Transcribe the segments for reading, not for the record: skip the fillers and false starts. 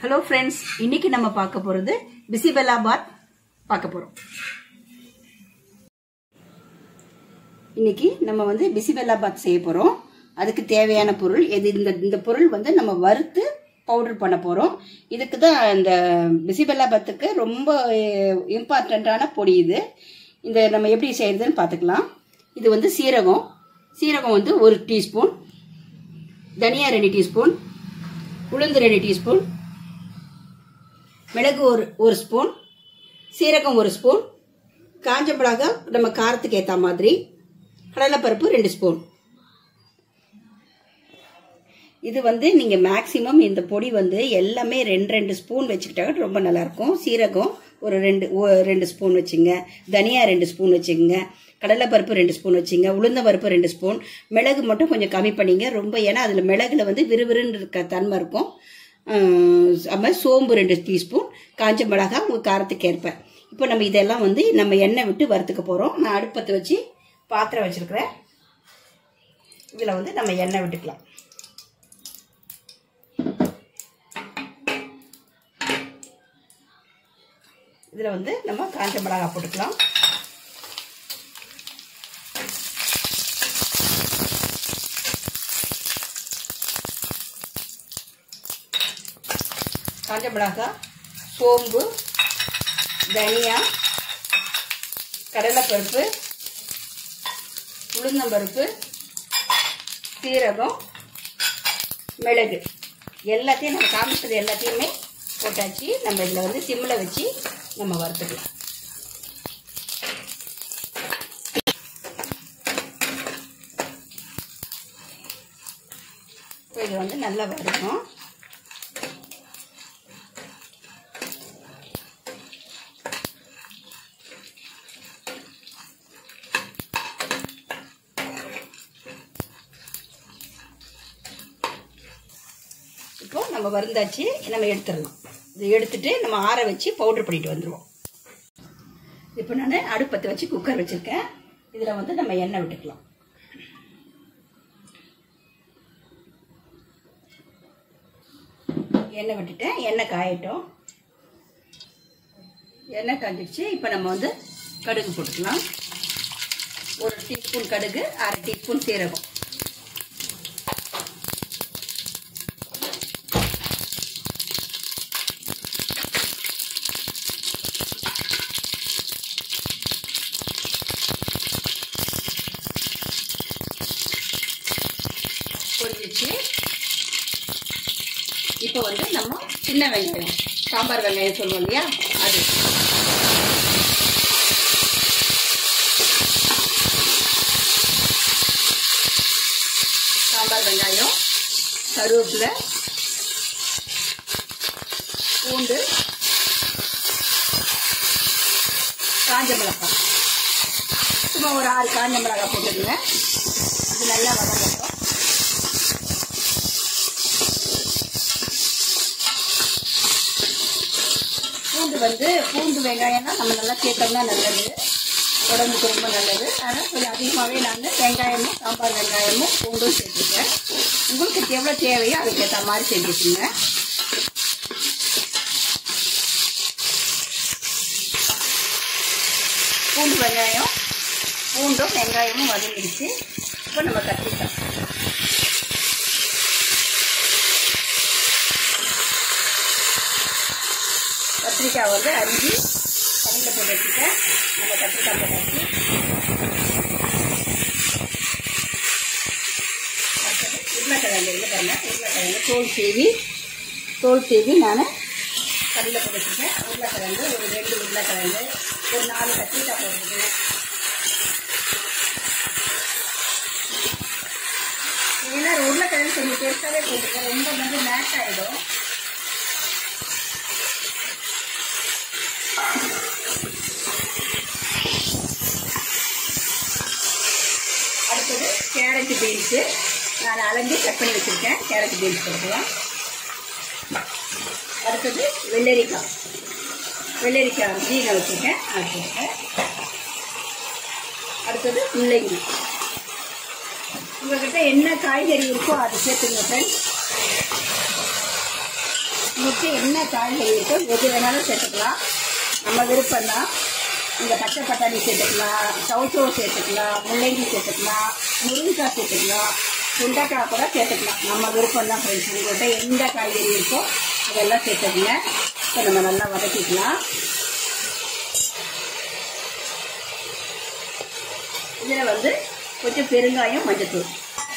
Hello friends, இன்னைக்கு நம்ம பார்க்க போறது பிசிபெல்லாபாத் பார்க்க போறோம். இன்னைக்கு நம்ம பிசிபெல்லாபாத் செய்ய போறோம். அதுக்கு தேவையான பொருள் எது? இந்த பொருள் நம்ம வறுத்து பவுடர் பண்ண போறோம். இதுக்கு தான் இந்த பிசிபெல்லாபாத்துக்கு ரொம்ப இம்பார்ட்டன்டான பொடி இது. இந்த நம்ம எப்படி செய்யறதுன்னு பார்த்துக்கலாம். இது சீரகம் 1 டீஸ்பூன், தனியா 2 டீஸ்பூன், உளுந்து 2 டீஸ்பூன், மிளகு ஒரு ஸ்பூன், சீரகம் 1 ஸ்பூன், காஞ்ச மிளகாய் நம்ம காரத்துக்கு ஏற்ற மாதிரி, கடலைப்பருப்பு 2 ஸ்பூன். இது நீங்க மேக்சிமம் இந்த பொடி எல்லாமே 2 ஸ்பூன் வச்சுக்கிட்டாங்க ரொம்ப நல்லா இருக்கும். சீரகம் ஒரு 2 ஸ்பூன் வச்சுங்க, தனியா 2 ஸ்பூன் வச்சுங்க, கடலைப்பருப்பு 2 ஸ்பூன் வச்சுங்க, உளுந்த பருப்பு 2 ஸ்பூன், மிளகு மட்டும் கொஞ்சம் கம்மி பண்ணிங்க ரொம்ப, ஏன்னா அதுல மிளகுல விறுவிறுன்னு இருக்க தன்மை இருக்கும். சோம்பு 2 டீஸ்பூன், காஞ்ச மிளகாய் உங்க காரத்துக்கு ஏற்ப. இப்போ நம்ம இதெல்லாம் நம்ம எண்ணெய் விட்டு வறுத்துக்க போறோம். நான் அடுப்பத்தை வச்சு பாத்திரம் வச்சிருக்கிறேன். இதுல நம்ம எண்ணெய் விட்டுக்கலாம். இதுல நம்ம காஞ்ச மிளகாய் போட்டுக்கலாம். காஞ்ச மிளகாய், சோம்பு, தனியா, கடலைப்பருப்பு, உளுந்தம்பருப்பு, சீரகம், மிளகு எல்லாத்தையும் நம்ம காமிச்சது எல்லாத்தையுமே போட்டாச்சு. நம்ம இதுல சிம்மில் வச்சு நம்ம வறுத்துக்கலாம். இப்போ இது நல்லா வறுக்கணும். இப்போ நம்ம வறுந்தாச்சு, நம்ம எடுத்துடலாம். இதை எடுத்துட்டு நம்ம ஆற வச்சு பவுடர் பண்ணிட்டு வந்துடுவோம். இப்போ நான் அடுப்பத்தை வச்சு குக்கர் வச்சிருக்கேன். இதுல நம்ம எண்ணெய் விட்டுக்கலாம். எண்ணெய் விட்டுட்டேன். எண்ணெய் காயட்டும். எண்ணெய் காஞ்சிடுச்சு. இப்போ நம்ம கடுகு போட்டுக்கலாம். 1 டீஸ்பூன் கடுகு, 1/2 டீஸ்பூன் சீரகம், பொரிஞ்சிச்சு. இப்போ நம்ம சின்ன வெங்காயம், சாம்பார் வெங்காயம் சொல்லுவோம் இல்லையா, அது சாம்பார் வெங்காயம், கருவேப்பிலை, பூண்டு, காஞ்ச மிளகாய், சும்மா ஒரு 6 காஞ்ச மிளகாய் போட்டுருங்க. இது நல்லா வதங்கட்டும். பூண்டு வெங்காயம்னா நம்ம நல்லா சேர்த்தோம்னா நல்லது, உடம்புக்கு ரொம்ப நல்லது. அதனால் கொஞ்சம் அதிகமாகவே நான் வெங்காயமும் சாம்பார் வெங்காயமும் பூண்டும் சேர்த்துருக்கேன். உங்களுக்கு எவ்வளோ தேவையோ அதுக்கு ஏற்ற மாதிரி செஞ்சுக்குங்க. பூண்டும் வெங்காயமும் வதங்கிடுச்சு. இப்போ நம்ம கத்திரிக்காய், அரிஞ்சு தண்ணியில் போட்டு வச்சுட்டேன். நம்ம கத்திரிக்காய் போட்டாச்சு. அடுத்தது உருளைக்கிழங்கு பாருங்க. உருளைக்கிழங்கு தோல் சீவி நான் தண்ணியில் போட்டு வச்சுட்டேன். உருளைக்கிழங்கு ஒரு 2 உருளைக்கிழங்கு, ஒரு 4 கத்திரிக்காய் போட்டுருக்கேன். ஏன்னா உருளைக்கிழங்கு கொஞ்சம் பெருசாகவே போட்டுருக்கேன், ரொம்ப மேட்ச் ஆகிடும். அடுத்தது கேரட் பீன்ஸு நான் அலஞ்சி கட் பண்ணி வச்சுருக்கேன். கேரட் பீன்ஸ் போட்டுக்கலாம். அடுத்தது வெள்ளரிக்காய் அரிஞ்சி நான் வச்சுருக்கேன், அது போட்டுருக்கேன். அடுத்தது முள்ளங்கி. உங்கள்கிட்ட என்ன காய்கறி இருக்கோ அதை சேர்த்துங்க ஃப்ரெண்ட்ஸ். உங்களுக்கு என்ன காய்கறி இருக்கோ எது வேணாலும் சேர்த்துக்கலாம். நம்ம விருப்பம் தான். இந்த பச்சை பட்டாணி சேர்த்துக்கலாம், சவுச்சோவு சேர்த்துக்கலாம், முள்ளங்கி சேர்த்துக்கலாம், முருங்கைக்காய் சேர்த்துக்கலாம், சுண்டைக்காய் கூட சேர்த்துக்கலாம். நம்ம விருப்பம் தான் ஃப்ரெண்ட்ஸ். உங்கள்கிட்ட எந்த காய்கறி இருக்கோ அதெல்லாம் சேர்த்துக்கங்க. இப்போ நம்ம நல்லா வதக்கிக்கலாம். இதில் வந்து கொஞ்சம் பெருங்காயம், மஞ்சத்தூள்.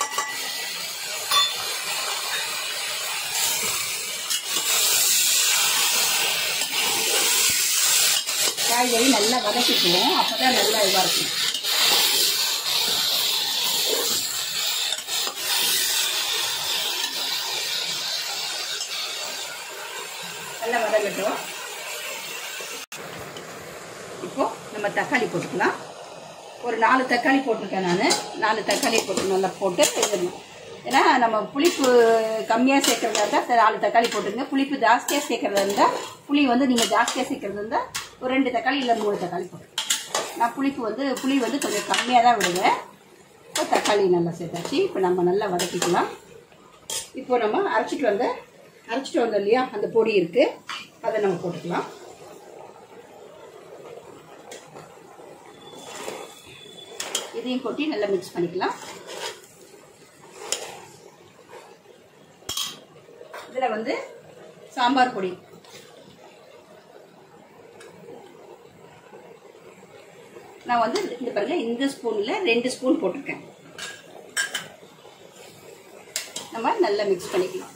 காய்கறி நல்லா வதக்கிக்குவோம். அப்போ தான் நல்லா இதாக இருக்கும். நல்லா வதங்கட்டும். இப்போ நம்ம தக்காளி போட்டுக்கலாம். ஒரு 4 தக்காளி போட்டிருக்கேன் நான். 4 தக்காளி போட்டு நல்லா போட்டு எழுதணும். ஏன்னா நம்ம புளிப்பு கம்மியாக சேர்க்கறதா இருந்தால் 4 தக்காளி போட்டுருங்க. புளிப்பு ஜாஸ்தியாக சேர்க்கறதா இருந்தால், புளி வந்து நீங்கள் ஜாஸ்தியாக சேர்க்கறதா இருந்தால் ஒரு 2 தக்காளி இல்லை 3 தக்காளி போட்டு. நான் புளி வந்து கொஞ்சம் கம்மியாக தான் விடுவேன். இப்போ தக்காளி நல்லா சேர்த்தாச்சு. இப்போ நம்ம நல்லா வதக்கிக்கலாம். இப்போ நம்ம அரைச்சிட்டு வந்தோம் இல்லையா, அந்த பொடி இருக்குது, அதை நம்ம போட்டுக்கலாம். இதையும் கொட்டி நல்லா மிக்ஸ் பண்ணிக்கலாம். இதில் வந்து சாம்பார் பொடி, நான் வந்து இந்த பாருங்க, இந்த ஸ்பூனில் 2 ஸ்பூன் போட்டிருக்கேன். நம்ம நல்லா மிக்ஸ் பண்ணிக்கலாம்.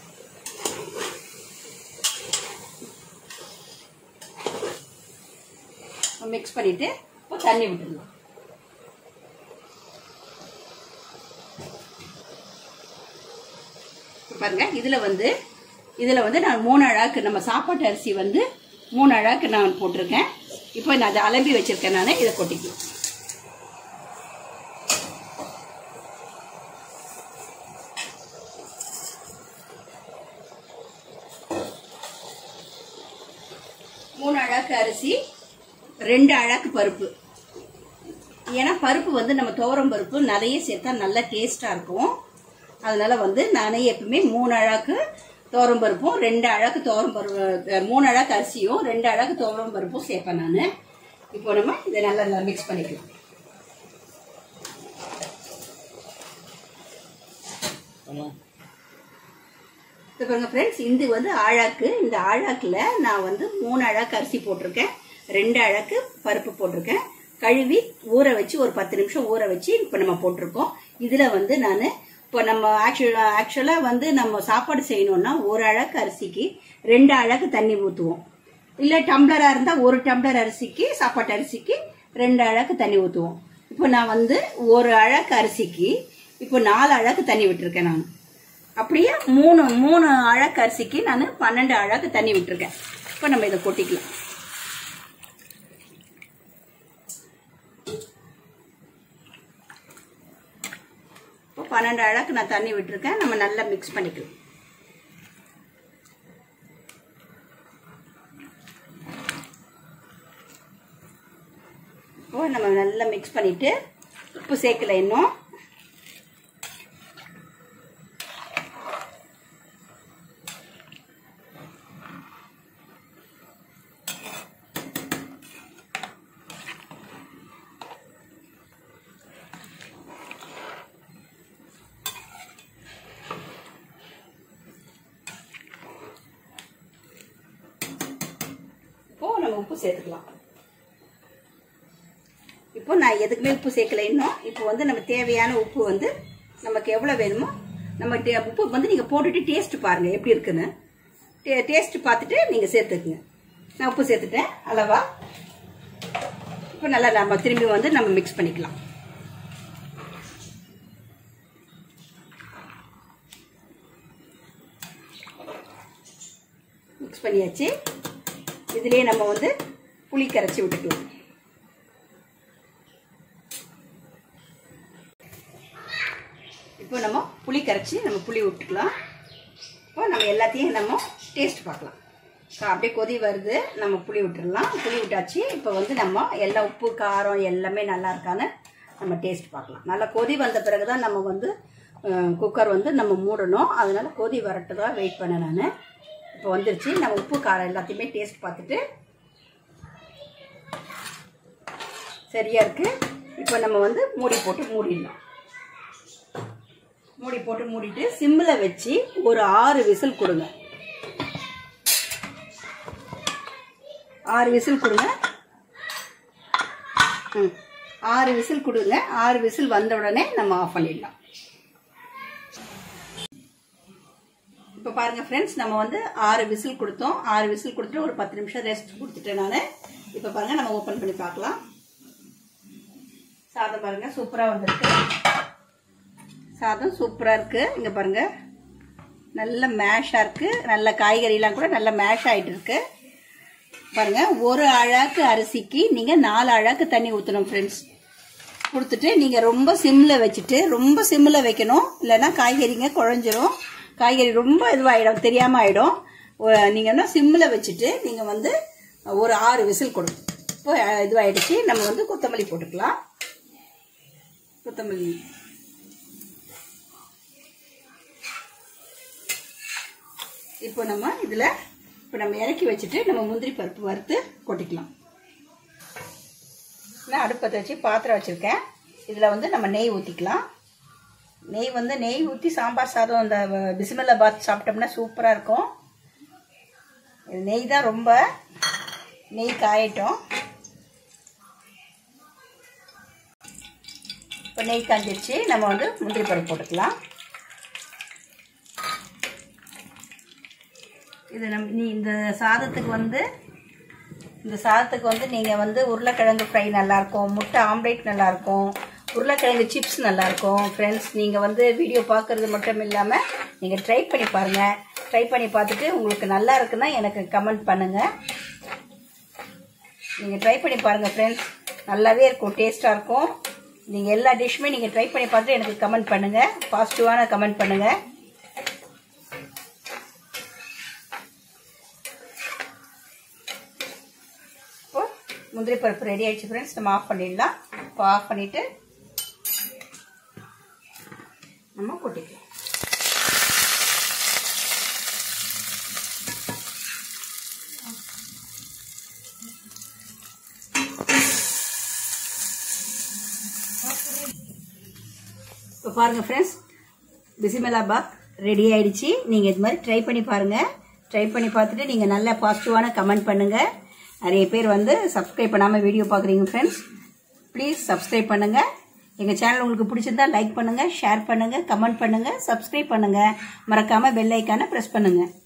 மிக்ஸ் பண்ணிட்டு இப்போ தண்ணி விட்டுடலாம். பாருங்க, இதில் வந்து நான் 3 அழாக்கு, நம்ம சாப்பாட்டு அரிசி வந்து 3 அழாக்கு நான் போட்டிருக்கேன். இப்போ நான் அதை அலம்பி வச்சிருக்கேன். நான் இதை கொட்டிக்கலாம். மூணு அழாக்கு அரிசி, 2 அழாக்கு பருப்பு. ஏன்னா பருப்பு வந்து நம்ம துவரம் பருப்பு நிறைய சேர்த்தா நல்லா டேஸ்டாக இருக்கும். அதனால வந்து நானே எப்பவுமே 3 அழாக்கு துவரம் பருப்பும் 2 அழாக்கு துவரம் பருப்பு, 3 அழாக்கு அரிசியும் 2 அழாக்கு துவரம் பருப்பும் சேர்ப்பேன் நான். இப்போ நம்ம இதை நல்லா மிக்ஸ் பண்ணிக்கலாம். இப்போ பாருங்க ஃப்ரெண்ட்ஸ், இது வந்து ஆழாக்கு. இந்த ஆழாக்கில் நான் வந்து 3 அழாக்கு அரிசி போட்டிருக்கேன், 2 அழாக்கு பருப்பு போட்டிருக்கேன். கழுவி ஊற வச்சு ஒரு 10 நிமிஷம் ஊற வச்சு இப்போ நம்ம போட்டிருக்கோம். இதில் வந்து நான் இப்போ நம்ம ஆக்சுவலாக வந்து நம்ம சாப்பாடு செய்யணும்னா 1 அழாக்கு அரிசிக்கு 2 அழாக்கு தண்ணி ஊற்றுவோம். இல்லை டம்ளராக இருந்தால் 1 டம்ளர் அரிசிக்கு, சாப்பாட்டு அரிசிக்கு 2 அழாக்கு தண்ணி ஊற்றுவோம். இப்போ நான் வந்து 1 அழாக்கு அரிசிக்கு இப்போ 4 அழாக்கு தண்ணி விட்டுருக்கேன். நான் அப்படியே 3 அழாக்கு அரிசிக்கு நான் 12 அழாக்கு தண்ணி விட்டுருக்கேன். இப்போ நம்ம இதை கொட்டிக்கலாம். இப்போ 12 அழாக்கு நான் தண்ணி விட்டுருக்கேன். நம்ம நல்லா மிக்ஸ் பண்ணிக்கலாம். இப்போ நம்ம நல்லா மிக்ஸ் பண்ணிட்டு, உப்பு சேர்க்கல இன்னும். நம்ம உப்பு சேர்த்துக்கலாம். இப்போ நான் எதுக்குமே உப்பு சேர்க்கல இன்னும். இப்போ வந்து நம்ம தேவையான உப்பு வந்து நமக்கு எவ்வளவு வேணுமோ நம்ம உப்பு வந்து நீங்க போட்டுட்டு டேஸ்ட் பாருங்க எப்படி இருக்குன்னு. டேஸ்ட் பார்த்துட்டு நீங்க சேர்த்துக்குங்க. நான் உப்பு சேர்த்துட்டேன் அளவா. இப்போ நல்லா நம்ம திரும்பி வந்து நம்ம மிக்ஸ் பண்ணிக்கலாம். மிக்ஸ் பண்ணியாச்சு. இதுலயே நம்ம வந்து புளி கரைச்சி விட்டுக்கலாம். இப்போ நம்ம புளி கரைச்சி நம்ம புளி விட்டுக்கலாம். இப்போ நம்ம எல்லாத்தையும் நம்ம டேஸ்ட் பார்க்கலாம். அப்படியே கொதி வருது, நம்ம புளி விட்டுடலாம். புளி விட்டாச்சு. இப்போ வந்து நம்ம எல்லா உப்பு காரம் எல்லாமே நல்லா இருக்கான்னு நம்ம டேஸ்ட் பார்க்கலாம். நல்லா கொதி வந்த பிறகு தான் நம்ம வந்து குக்கர் வந்து நம்ம மூடணும். அதனால கொதி வரட்டு தான் வெயிட் பண்ண நான். இப்போ வந்துருச்சு. நம்ம உப்பு காரம் எல்லாத்தையுமே டேஸ்ட் பார்த்துட்டு சரியா இருக்கு. இப்போ நம்ம வந்து மூடி போட்டு மூடிடலாம். மூடி போட்டு மூடிட்டு சிம்மில் வச்சு ஒரு 6 விசில் கொடுங்க. 6 விசில் கொடுங்க. 6 விசில் கொடுங்க. 6 விசில் வந்த உடனே நம்ம ஆஃப் பண்ணிடலாம். இப்போ பாருங்க ஃப்ரெண்ட்ஸ், நம்ம வந்து 6 விசில் கொடுத்தோம். 6 விசில் கொடுத்துட்டு ஒரு 10 நிமிஷம் ரெஸ்ட் கொடுத்துட்டேன் நான். இப்போ பாருங்க, நம்ம ஓப்பன் பண்ணி பார்க்கலாம். சாதம் பாருங்க சூப்பராக வந்திருக்கு. சாதம் சூப்பராக இருக்கு. இங்கே பாருங்க நல்ல மேஷாக இருக்கு. நல்ல காய்கறிலாம் கூட நல்ல மேஷ் ஆகிட்டு இருக்கு. பாருங்க, ஒரு அழாக்கு அரிசிக்கு நீங்கள் 4 அழாக்கு தண்ணி ஊற்றணும் ஃப்ரெண்ட்ஸ். கொடுத்துட்டு நீங்கள் ரொம்ப சிம்மில் வச்சுட்டு, ரொம்ப சிம்மில் வைக்கணும், இல்லைன்னா காய்கறிங்க குழஞ்சிரும். காய்கறி ரொம்ப இதுவாகிடும், தெரியாமல் ஆகிடும். நீங்கள் என்ன சிம்மில் வச்சுட்டு நீங்கள் வந்து ஒரு 6 விசில் கொடுங்க. இப்போ இதுவாகிடுச்சு. நம்ம வந்து கொத்தமல்லி போட்டுக்கலாம். கொத்தமல்லி இப்போ நம்ம இதில் இப்போ நம்ம இறக்கி வச்சுட்டு நம்ம முந்திரி பருப்பு வறுத்து கொட்டிக்கலாம். நான் அடுப்பத்தை வச்சு பாத்திரம் வச்சுருக்கேன். இதில் வந்து நம்ம நெய் ஊற்றிக்கலாம். நெய் ஊற்றி சாம்பார் சாதம் அந்த பிஸ்மில்லாபாத் சாப்பிட்டோம்னா சூப்பராக இருக்கும். நெய் தான் ரொம்ப நெய் காயட்டும். இப்போ நெய் காஞ்சிருச்சு. நம்ம வந்து முந்திரி பருப்பு போட்டுக்கலாம். இது இந்த சாதத்துக்கு வந்து நீங்கள் வந்து உருளைக்கிழங்கு ஃப்ரை நல்லாயிருக்கும், முட்டை ஆம்லேட் நல்லாயிருக்கும், உருளைக்கிழங்கு சிப்ஸ் நல்லாயிருக்கும். ஃப்ரெண்ட்ஸ், நீங்கள் வந்து வீடியோ பார்க்குறது மட்டும் இல்லாமல் நீங்கள் ட்ரை பண்ணி பாருங்கள். ட்ரை பண்ணி பார்த்துட்டு உங்களுக்கு நல்லா இருக்குன்னா எனக்கு கமெண்ட் பண்ணுங்கள். நீங்கள் ட்ரை பண்ணி பாருங்கள் ஃப்ரெண்ட்ஸ், நல்லாவே இருக்கும், டேஸ்ட்டாக இருக்கும். நீங்கள் எல்லா டிஷ்ஷுமே நீங்கள் ட்ரை பண்ணி பார்த்துட்டு எனக்கு கமெண்ட் பண்ணுங்கள், பாசிட்டிவான கமெண்ட் பண்ணுங்கள். இப்போ முந்திரி பருப்பு ரெடி ஆயிடுச்சு ஃப்ரெண்ட்ஸ். நம்ம ஆஃப் பண்ணிடலாம். இப்போ ஆஃப் பண்ணிவிட்டு நம்ம கொட்டிக்கலாம். இப்போ பாருங்கள் ஃப்ரெண்ட்ஸ், பிஸ்மில்லாபாத் ரெடி ஆயிடுச்சு. நீங்கள் இது மாதிரி ட்ரை பண்ணி பாருங்கள். ட்ரை பண்ணி பார்த்துட்டு நீங்கள் நல்ல பாசிட்டிவான கமெண்ட் பண்ணுங்கள். நிறைய பேர் வந்து சப்ஸ்கிரைப் பண்ணாமல் வீடியோ பார்க்குறீங்க ஃப்ரெண்ட்ஸ். ப்ளீஸ் சப்ஸ்கிரைப் பண்ணுங்கள். எங்கள் சேனல் உங்களுக்கு பிடிச்சிருந்தா லைக் பண்ணுங்கள், ஷேர் பண்ணுங்கள், கமெண்ட் பண்ணுங்கள், சப்ஸ்கிரைப் பண்ணுங்கள். மறக்காமல் பெல் ஐக்கானை ப்ரெஸ் பண்ணுங்கள்.